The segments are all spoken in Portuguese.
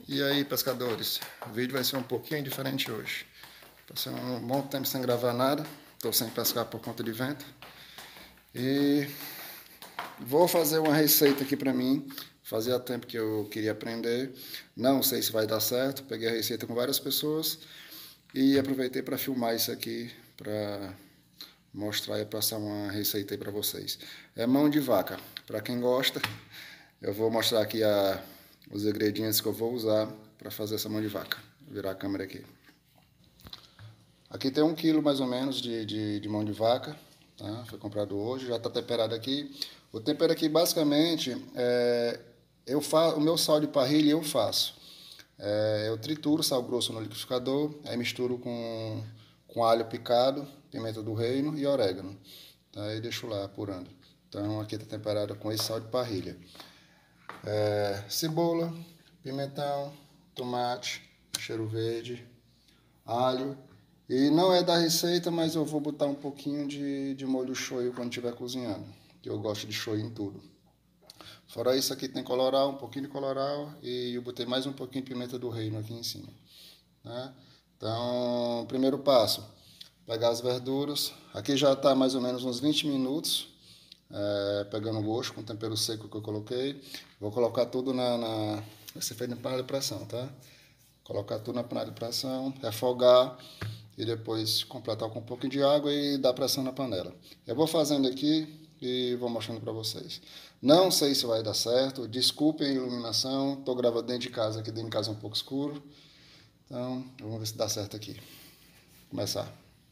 E aí, pescadores, o vídeo vai ser um pouquinho diferente hoje. Passei um bom tempo sem gravar nada, estou sem pescar por conta de vento. E vou fazer uma receita aqui para mim. Fazia tempo que eu queria aprender, não sei se vai dar certo. Peguei a receita com várias pessoas e aproveitei para filmar isso aqui, para mostrar e passar uma receita aí para vocês. É mão de vaca, para quem gosta. Eu vou mostrar aqui os ingredientes que eu vou usar para fazer essa mão de vaca. Vou virar a câmera aqui. Aqui tem 1 quilo mais ou menos de mão de vaca, tá? Foi comprado hoje, já está temperado aqui. O tempero aqui basicamente o meu sal de parrilha eu faço. Eu trituro sal grosso no liquidificador, aí misturo com alho picado, pimenta do reino e orégano. Tá? E deixo lá apurando. Então aqui está temperado com esse sal de parrilha. Cebola, pimentão, tomate, cheiro verde, alho. E não é da receita, mas eu vou botar um pouquinho de molho shoyu quando estiver cozinhando, que eu gosto de shoyu em tudo. Fora isso, aqui tem colorau, um pouquinho de colorau, e eu botei mais um pouquinho de pimenta do reino aqui em cima, né? Então, primeiro passo, pegar as verduras. Aqui já está mais ou menos uns 20 minutos, pegando o gosto com o tempero seco que eu coloquei. Vou colocar tudo vai ser feito na panela de pressão, tá? Colocar tudo na panela de pressão, refogar e depois completar com um pouquinho de água e dar pressão na panela. Eu vou fazendo aqui e vou mostrando para vocês. Não sei se vai dar certo, desculpem a iluminação, estou gravando dentro de casa, aqui dentro de casa é um pouco escuro. Então, vamos ver se dá certo aqui. Vou começar.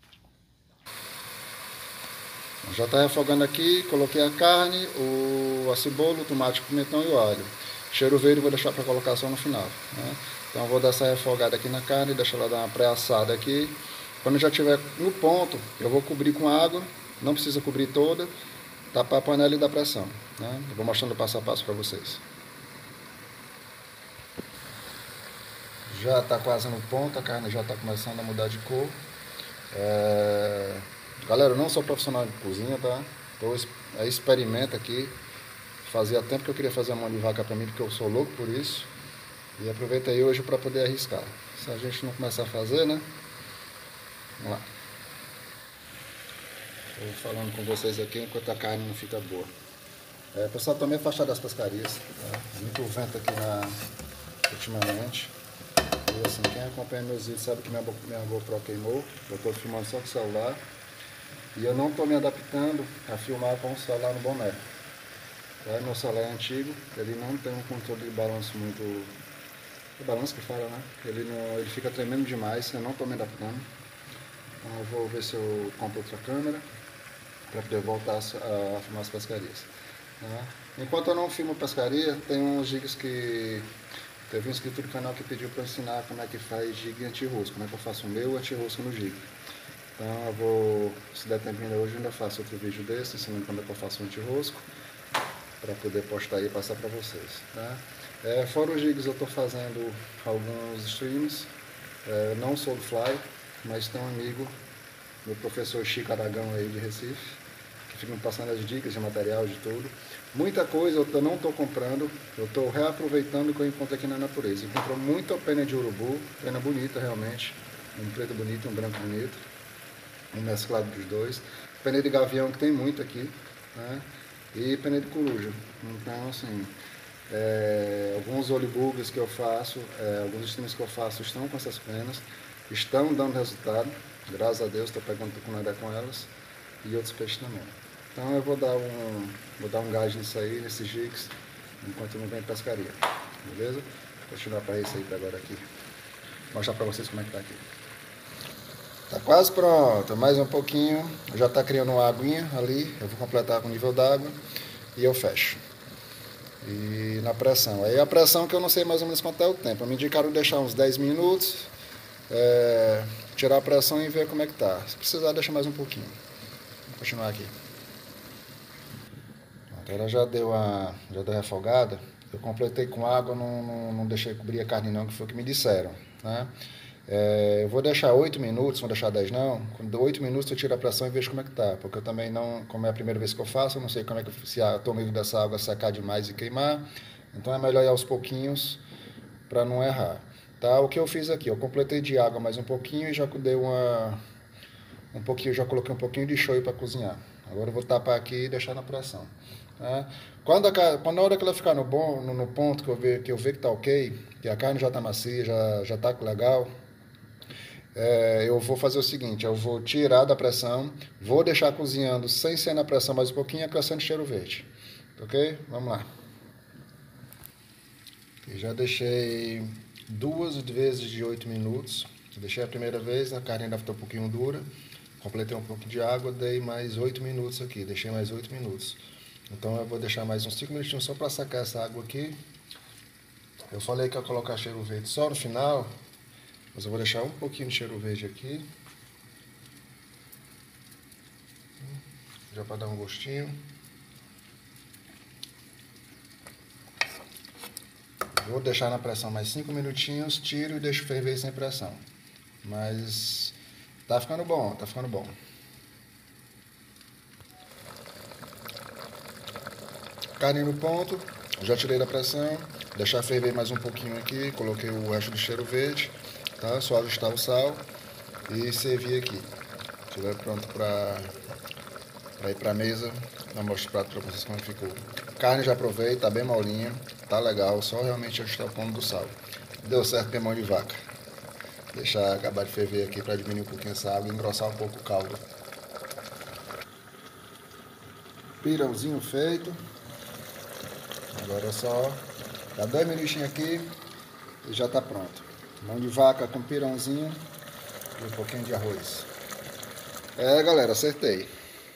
Já está refogando aqui, coloquei a carne, a cebola, o tomate, o pimentão e o alho. Cheiro verde vou deixar para colocar só no final, né? Então vou dar essa refogada aqui na carne, deixar ela dar uma pré-assada aqui. Quando já estiver no ponto, eu vou cobrir com água, não precisa cobrir toda, tapar a panela e dar pressão, né? Eu vou mostrando passo a passo para vocês. Já está quase no ponto, a carne já está começando a mudar de cor. Galera, eu não sou profissional de cozinha, tá? Experimento aqui. Fazia tempo que eu queria fazer a mão de vaca para mim, porque eu sou louco por isso. E aproveitei hoje para poder arriscar. Se a gente não começar a fazer, né? Vamos lá. Estou falando com vocês aqui enquanto a carne não fica boa. Pessoal, estou meio afastado das pescarias. Tá? Muito vento aqui ultimamente. E assim, quem acompanha meus vídeos sabe que minha GoPro queimou. Eu estou filmando só com o celular. E eu não estou me adaptando a filmar com o celular no boné. Meu celular é antigo, ele não tem um controle de balanço muito... É balanço que fala, né? Ele fica tremendo demais, eu não estou me adaptando. Então eu vou ver se eu compro outra câmera para poder voltar a filmar as pescarias. Né? Enquanto eu não filmo pescaria, tem uns jigs que... Teve um inscrito do canal que pediu para ensinar como é que faz jig anti-rosco, como é que eu faço o meu anti-rosco no jig. Então eu vou, se der tempo ainda hoje, eu ainda faço outro vídeo desse, ensinando como é que eu faço o anti-rosco, para poder postar aí e passar para vocês. Tá? Fora os jigs, eu estou fazendo alguns streams, não sou do Fly, mas tem um amigo, meu professor Chico Aragão aí de Recife, que fica me passando as dicas de material, de tudo. Muita coisa eu não estou comprando, eu estou reaproveitando o que eu encontro aqui na natureza. Encontrou muita pena de urubu, pena bonita realmente, um preto bonito e um branco bonito, um mesclado dos dois. Pena de gavião que tem muito aqui, né? E pena de coruja. Então, assim, alguns olibugas que eu faço, alguns streams que eu faço estão com essas penas, estão dando resultado, graças a Deus, estou pegando tucunaré com elas, e outros peixes também. Então eu vou dar um gás nisso aí, nesses jigs, enquanto não vem pescaria, beleza? Vou continuar para a receita agora aqui, mostrar para vocês como é que tá aqui. Tá quase pronto, mais um pouquinho, já tá criando uma aguinha ali, eu vou completar com o nível d'água e eu fecho. E na pressão, aí a pressão que eu não sei mais ou menos quanto é o tempo, me indicaram deixar uns 10 minutos, tirar a pressão e ver como é que tá. Se precisar, deixa mais um pouquinho. Vou continuar aqui. Ela já deu refogada, eu completei com água, não deixei cobrir a carne não, que foi o que me disseram, né? Eu vou deixar 8 minutos, não vou deixar 10 não. Com 8 minutos eu tiro a pressão e vejo como é que tá. Porque eu também não, como é a primeira vez que eu faço, eu não sei como é que se eu tô medo dessa água secar demais e queimar. Então é melhor ir aos pouquinhos para não errar. Tá? O que eu fiz aqui, eu completei de água mais um pouquinho e já dei já coloquei um pouquinho de shoyu para cozinhar. Agora eu vou tapar aqui e deixar na pressão. Tá? Quando a hora que ela ficar no ponto que eu ver que tá ok, que a carne já tá macia, já tá legal, eu vou fazer o seguinte, eu vou tirar da pressão, vou deixar cozinhando sem ser na pressão mais um pouquinho, acrescentando cheiro verde. Ok? Vamos lá. Eu já deixei 2 vezes de 8 minutos. Deixei a primeira vez, a carne ainda ficou um pouquinho dura. Completei um pouco de água, dei mais 8 minutos aqui. Deixei mais 8 minutos. Então eu vou deixar mais uns 5 minutinhos só para sacar essa água aqui. Eu falei que ia colocar cheiro verde só no final, mas eu vou deixar um pouquinho de cheiro verde aqui. Já para dar um gostinho. Vou deixar na pressão mais 5 minutinhos, tiro e deixo ferver sem pressão. Mas tá ficando bom, tá ficando bom. Carne no ponto, já tirei da pressão, deixar ferver mais um pouquinho aqui, coloquei o resto do cheiro verde, tá? Só ajustar o sal e servir aqui. Estiver pronto para ir para mesa, eu mostro o prato para vocês como ficou. Carne já provei, tá bem molinha, tá legal, só realmente ajustar o ponto do sal. Deu certo com a mão de vaca. Deixar acabar de ferver aqui para diminuir um pouquinho essa água e engrossar um pouco o caldo. Pirãozinho feito. Agora é só dar 2 minutinhos aqui e já tá pronto. Mão de vaca com pirãozinho e um pouquinho de arroz. Galera, acertei.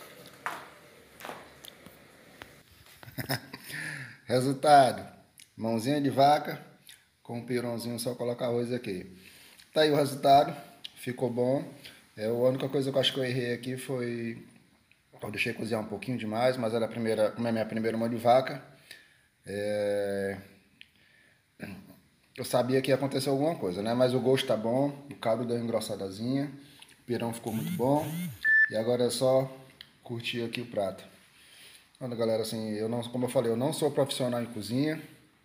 Resultado, mãozinha de vaca com um pirãozinho, só colocar arroz aqui. Tá aí o resultado, ficou bom. A única coisa que eu acho que eu errei aqui foi... Eu deixei cozinhar um pouquinho demais, mas era como é a minha primeira mão de vaca. Eu sabia que ia acontecer alguma coisa, né? Mas o gosto tá bom, o caldo deu uma engrossadazinha, o pirão ficou muito bom. E agora é só curtir aqui o prato. Olha, galera, assim, como eu falei, eu não sou profissional em cozinha.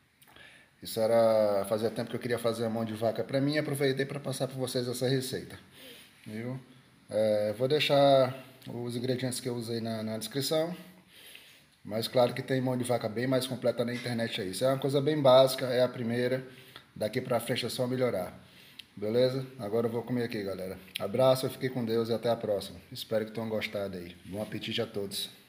Fazia tempo que eu queria fazer a mão de vaca para mim e aproveitei para passar para vocês essa receita. Viu? Vou deixar os ingredientes que eu usei na descrição. Mas claro que tem mão de vaca bem mais completa na internet aí. Isso é uma coisa bem básica, é a primeira. Daqui pra frente é só melhorar. Beleza? Agora eu vou comer aqui, galera. Abraço, eu fiquei com Deus e até a próxima. Espero que tenham gostado aí. Bom apetite a todos.